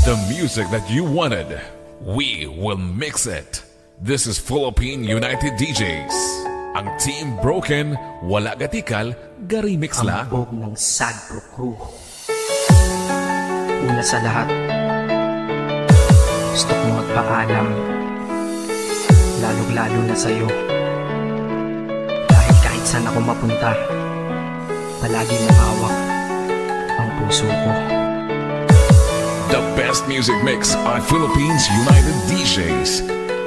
The music that you wanted, we will mix it. This is Philippine United DJs. Ang Team Broken, wala gatikal, garimix la. Ang bog ng Sagpro Crew. Una sa lahat, gusto kong magpaalam, lalong-lalo na sa'yo. Dahil kahit saan ako mapunta, palagi mo hawak ang puso ko. The best music mix on Philippines United DJs.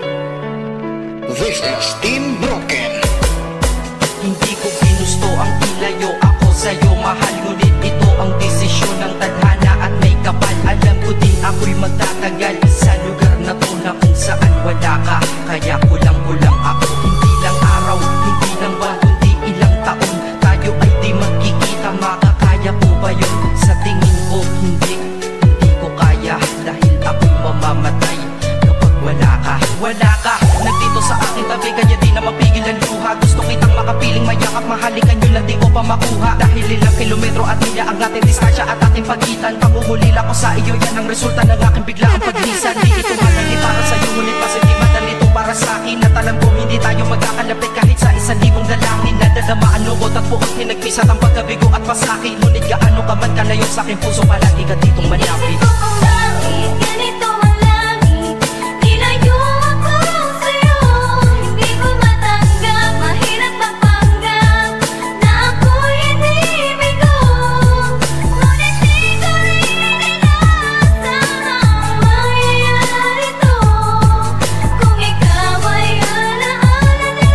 This is Team Broken. Hindi ko ginusto ang ilayo ako sa'yo, mahal. Ngunit ito ang desisyon ng tadhana at may kapal. Alam ko din ako'y magtatagal sa lugar na to na kung saan wala ka. Kaya kulang-kulang ako. Hindi lang araw, hindi lang buwan, kundi ilang taon. Tayo ay di magkikita, makakaya po ba yun? Sa tingin ko hindi ko kaya. Dahil ako'y mamamatay kapag wala ka. Wala ka, nandito sa aking tabi, kaya di na mapigil ang luha. Gusto kitang makapiling, mayakap, mahalikan yun lang di ko pa makuha. Dahil ilang kilometro at milya ang ating distansya at ating pagitan. Pangungulila ko sa iyo, yan ang resulta ng aking biglaang paglisan. Di ito madali para sa'yo, ngunit kasi di madali ito para sa'kin. At alam ko hindi tayo magkakalapit kahit sa 1,000 dalangin. Nadadamaan loob at buot, hinagpisat ang pagkabigo at pasakit. Ngunit gaano ka man kalayo sa aking puso, palagi ka ditong malapit. Ganito ang langit, nilayo ako sa'yo. Hindi ko matanggap, mahirap magpanggap na ako'y hindi bigo. Ngunit di ko rin inasang ang mangyayari to. Kung ikaw ay alaala na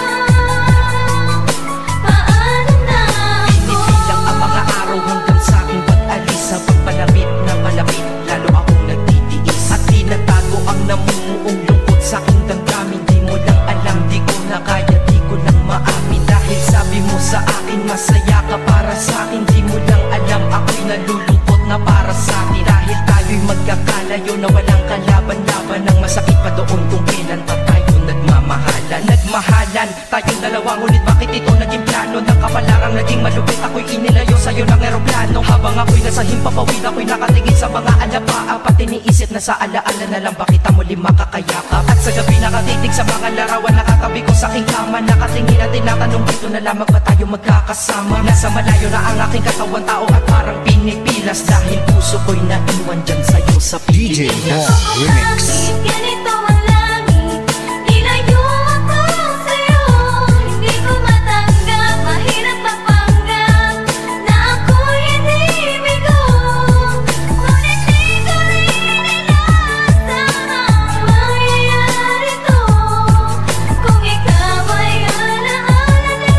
lang, paano na ako? Pinipilang ang mga araw hanggang sa aking pag-alis. Sa pagpalapit na malapit, lalo akong nagtitiis. At tinatago ang namumuong lungkot sa aking damdamin. Di mo lang alam, di ko na kaya, di ko lang maamin. Dahil sabi mo sa akin, masaya ka para sa akin. Di mo lang alam, ako'y nalulungkot na para sa akin. Dahil tayo'y magkakalayo na walang kalaban-laban. Ang masakit pa doon kung kailan pa tayo nagmamahalan. Nagmahalan tayong dalawa, ngunit bakit ito naging plano? Ng kapalarang naging malupit, ako'y inilayo sa'yo ng eroplano. Habang ako'y nasa himpapawid, ako'y nakatingin sa mga alapaan. Pati niisip na sa alaala na lang, bakit ang muli makakayakap? At sa gabi nakatitig sa mga larawan, nakatabi ko sa aking kama. Nakatingin at tinatanong, dito na lamang ba tayo magkakasama? Nasa malayo na ang aking katawan, tao at parang pinipilas. Dahil puso ko'y naiwan dyan sa'yo sa DJ Pilipinas. Bob Remix. Ganito ang langit, nilayo ako sa'yo. Hindi ko matanggap, mahirap magpanggap na ako'y hindi bigo. Ngunit di ko rin inasang ang mangyayari to. Kung ikaw ay alaala na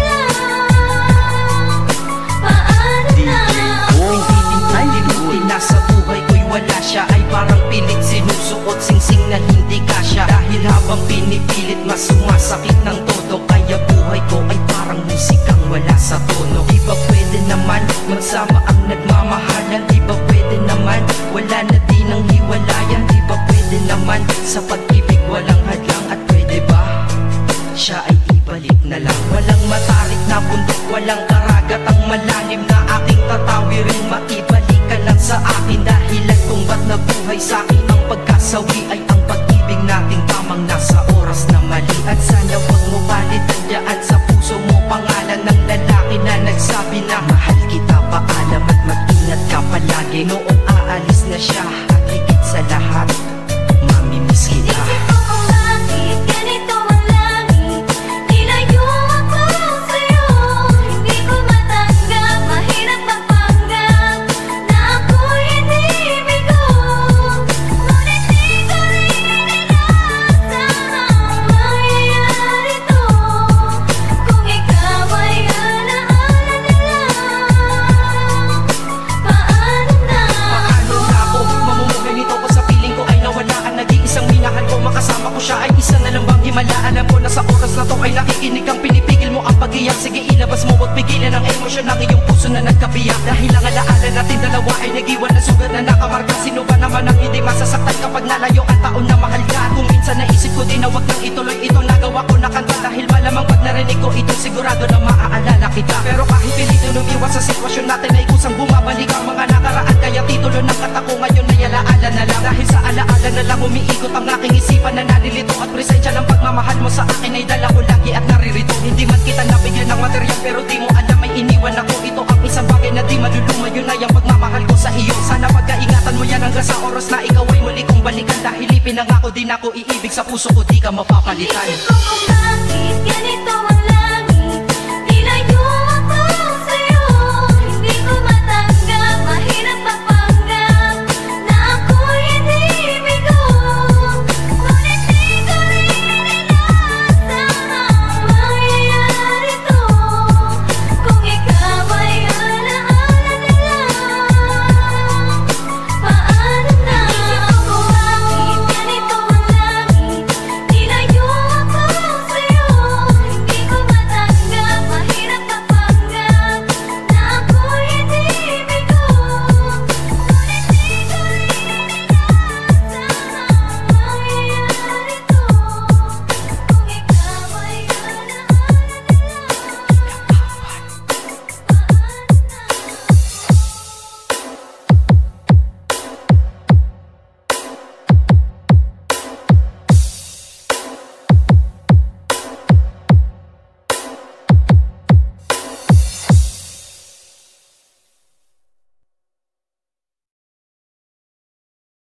lang, paano na ako? Hindi nasa buhay ko'y wala siya. Ay parang pilit sinusuot, singsing na hindi kasya. Dahil habang pinipilit, mas sumasakit ng todo. Kaya buhay ko ay parang musikang wala sa tono. Di ba pwede naman magsama ang nagmamahalan? Di ba pwede naman wala na din ang hiwalayan? Di ba pwede naman sa pag-ibig walang hadlang? At pwede ba siya ay ibalik na lang? Walang matarik na bundok, walang karagat ang malalim na aking tatawirin. Maibalik ka lang sa akin, dahilan kung ba't nabuhay sa akin ang pagkasawi ay ang pag-ibig nating tamang nasa oras na mali. At sana wag mo palitan dyan sa puso mo pangalan ng lalaki na nagsabi na mahal kita, paalam at mag-ingat ka palagi. Noong aalis na siya at higit sa lahat, mamimiss kita. Ganito ang langit, ganito ang langit, nilayo ako sa'yo. Hindi ko matanggap, mahirap magpanggap na ako'y hindi bigo. Ngunit di ko rin inasang ang mangyayari to. Kung ikaw ay alaala na lang, paano na Paano na ako mamumuhay nito ko sa piling ko ay nawalaan? Nag-iisang minahal ko, makasama ko siya ay isa na lang bang himala? Alam ko na sa oras na to ay nakikinig kang pinipigil mo ang pag-iyak. Sige ilabas mo, wag pigilan ang emosyon ng iyong puso na nagkabiyak. Dahil ang alaala natin dalawa ay nag-iwan na sugat na nakamarka. Sino ba naman ang hindi masasaktan kapag nalayo ang taon na mahal ka? Kung minsan naisip ko din na wag nang ituloy ito, nagawa ko na kanta. Dahil malamang pag narinig ko ito, sigurado na maaalala kita. Pero kahit pilito lumiwas sa sitwasyon natin ay kusang bumabalik ang mga nakaraan. Kaya titulo ng kata ko ngayon ay alaala na lang. oras na ikaw ay muli kong balikan. Dahil ipinangako din ako iibig sa puso ko, di ka mapapalitan. Isip ko kung bakit ganito